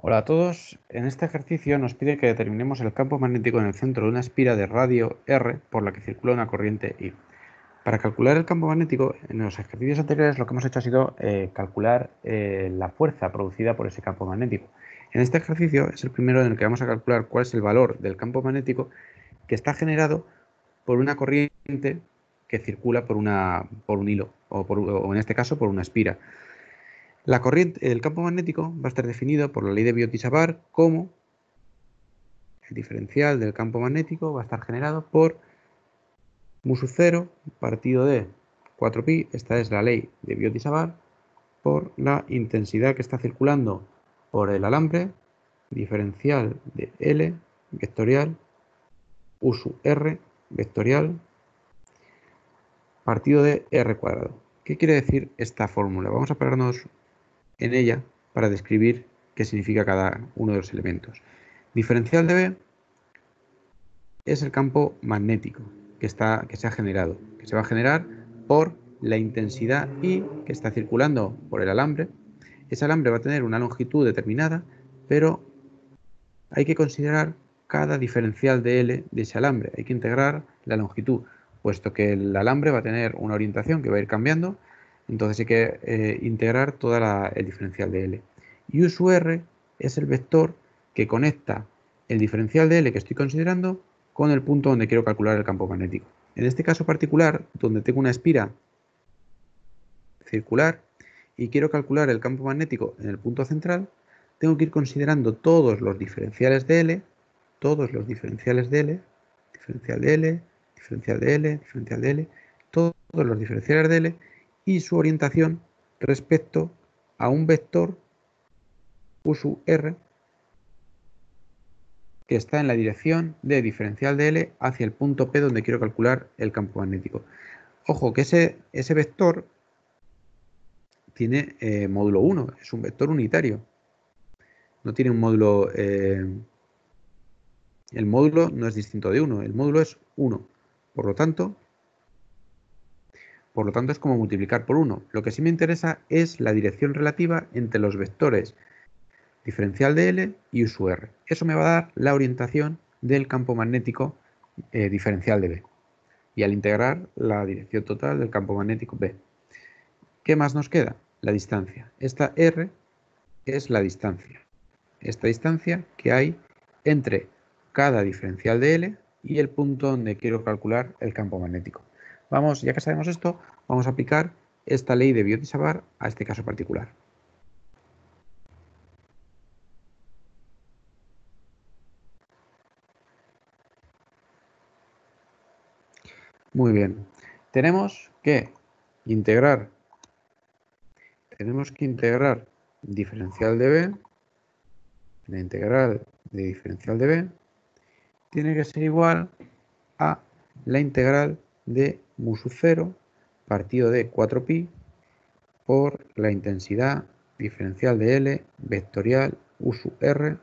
Hola a todos. En este ejercicio nos pide que determinemos el campo magnético en el centro de una espira de radio R por la que circula una corriente I. Para calcular el campo magnético, en los ejercicios anteriores lo que hemos hecho ha sido calcular la fuerza producida por ese campo magnético. En este ejercicio es el primero en el que vamos a calcular cuál es el valor del campo magnético que está generado por una corriente que circula por un hilo, o en este caso por una espira. El campo magnético va a estar definido por la ley de Biot-Savart como el diferencial del campo magnético va a estar generado por mu sub 0 partido de 4pi, esta es la ley de Biot-Savart, por la intensidad que está circulando por el alambre, diferencial de L vectorial, U sub R vectorial, partido de R cuadrado. ¿Qué quiere decir esta fórmula? Vamos a pararnos en ella para describir qué significa cada uno de los elementos. Diferencial de B es el campo magnético que se ha generado, que se va a generar por la intensidad I que está circulando por el alambre. Ese alambre va a tener una longitud determinada, pero hay que considerar cada diferencial de L de ese alambre. Hay que integrar la longitud, puesto que el alambre va a tener una orientación que va a ir cambiando, entonces hay que integrar todo el diferencial de L. Y U sub R es el vector que conecta el diferencial de L que estoy considerando con el punto donde quiero calcular el campo magnético. En este caso particular, donde tengo una espira circular y quiero calcular el campo magnético en el punto central, tengo que ir considerando todos los diferenciales de L, todos los diferenciales de L, diferencial de L, diferencial de L, diferencial de L, todos los diferenciales de L y su orientación respecto a un vector U sub R que está en la dirección de diferencial de L hacia el punto P donde quiero calcular el campo magnético. Ojo que ese vector tiene módulo 1, es un vector unitario. No tiene un módulo, el módulo no es distinto de 1, el módulo es 1. Por lo tanto es como multiplicar por 1. Lo que sí me interesa es la dirección relativa entre los vectores diferencial de L y U sub R. Eso me va a dar la orientación del campo magnético diferencial de B. Y al integrar la dirección total del campo magnético B. ¿Qué más nos queda? La distancia. Esta R es la distancia. Esta distancia que hay entre cada diferencial de L y el punto donde quiero calcular el campo magnético. Vamos, ya que sabemos esto, vamos a aplicar esta ley de Biot-Savart a este caso particular. Muy bien. Tenemos que integrar diferencial de B, la integral de diferencial de B tiene que ser igual a la integral de mu sub 0 partido de 4pi por la intensidad diferencial de L vectorial U sub R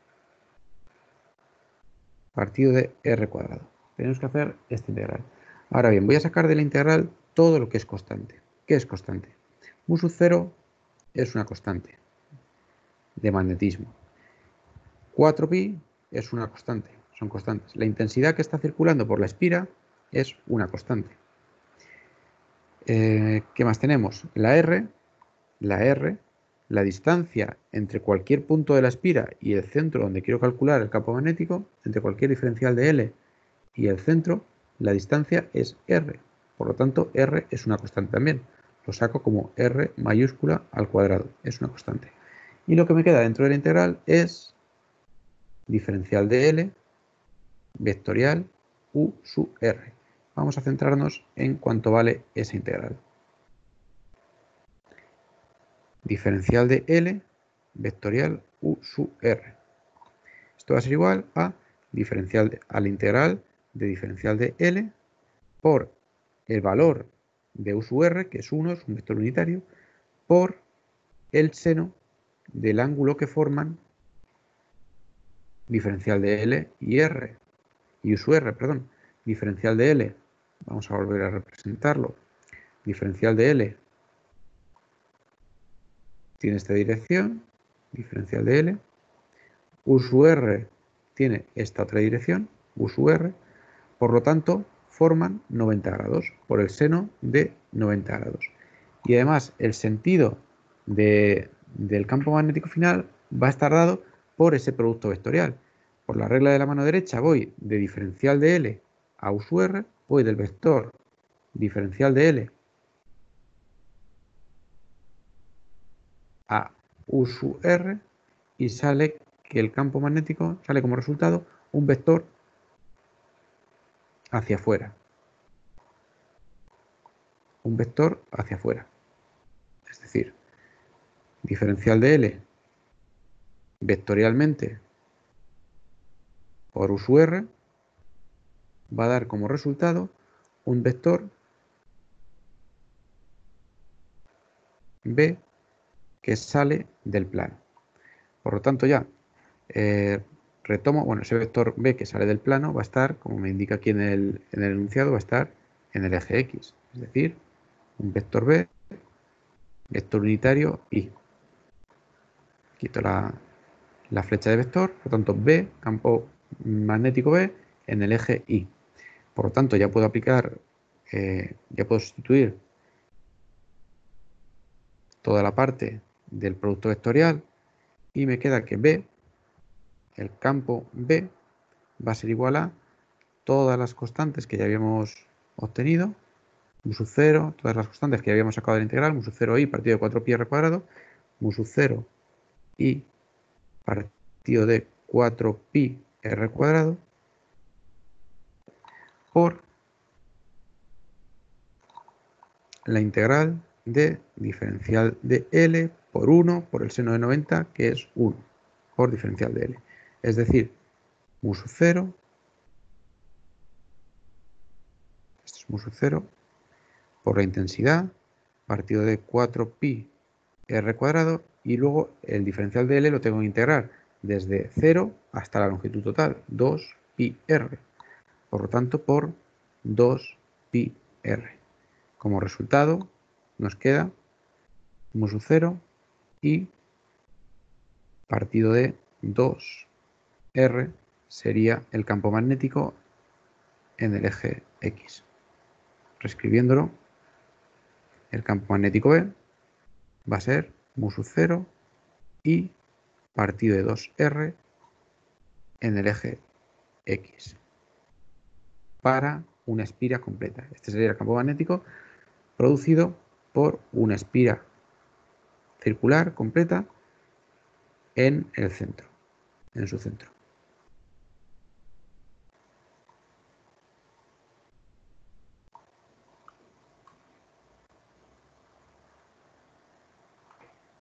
partido de R cuadrado. Tenemos que hacer esta integral. Ahora bien, voy a sacar de la integral todo lo que es constante. ¿Qué es constante? Mu sub 0 es una constante de magnetismo. 4pi es una constante, son constantes. La intensidad que está circulando por la espira es una constante. ¿Qué más tenemos? La R, la distancia entre cualquier punto de la espira y el centro donde quiero calcular el campo magnético, entre cualquier diferencial de L y el centro, la distancia es R. Por lo tanto, R es una constante también. Lo saco como R mayúscula al cuadrado. Es una constante. Y lo que me queda dentro de la integral es diferencial de L vectorial U sub R. Vamos a centrarnos en cuánto vale esa integral. Diferencial de L vectorial U sub R. Esto va a ser igual a la integral de diferencial de L por el valor de U sub R, que es 1, es un vector unitario, por el seno del ángulo que forman diferencial de L y R, y U sub R, perdón, diferencial de L, vamos a volver a representarlo, diferencial de L tiene esta dirección, diferencial de L, U sub R tiene esta otra dirección, U sub R, por lo tanto forman 90 grados por el seno de 90 grados. Y además el sentido del campo magnético final va a estar dado por ese producto vectorial. Por la regla de la mano derecha voy de diferencial de L a U sub R, voy del vector diferencial de L a U sub R y sale que el campo magnético sale como resultado un vector hacia afuera. Un vector hacia afuera. Es decir, diferencial de L vectorialmente por U sub R va a dar como resultado un vector B que sale del plano. Por lo tanto ya retomo, bueno, ese vector B que sale del plano va a estar, como me indica aquí en el enunciado, va a estar en el eje X. Es decir, un vector B, vector unitario Y. Quito la flecha de vector, por lo tanto B, campo magnético B, en el eje Y. Por lo tanto, ya puedo aplicar, ya puedo sustituir toda la parte del producto vectorial y me queda que B, el campo B, va a ser igual a todas las constantes que ya habíamos obtenido, mu sub 0, todas las constantes que habíamos sacado de la integral, mu sub 0 y partido de 4pi r cuadrado, mu sub 0 y partido de 4pi r cuadrado, por la integral de diferencial de L por 1 por el seno de 90, que es 1, por diferencial de L. Es decir, mu sub 0, esto es mu sub 0, por la intensidad, partido de 4pi r cuadrado, y luego el diferencial de L lo tengo que integrar desde 0 hasta la longitud total, 2pi r. Por lo tanto, por 2pi r. Como resultado, nos queda mu sub 0 y partido de 2r sería el campo magnético en el eje X. Reescribiéndolo, el campo magnético B va a ser mu sub 0 y partido de 2r en el eje X para una espira completa. Este sería el campo magnético producido por una espira circular completa en el centro, en su centro.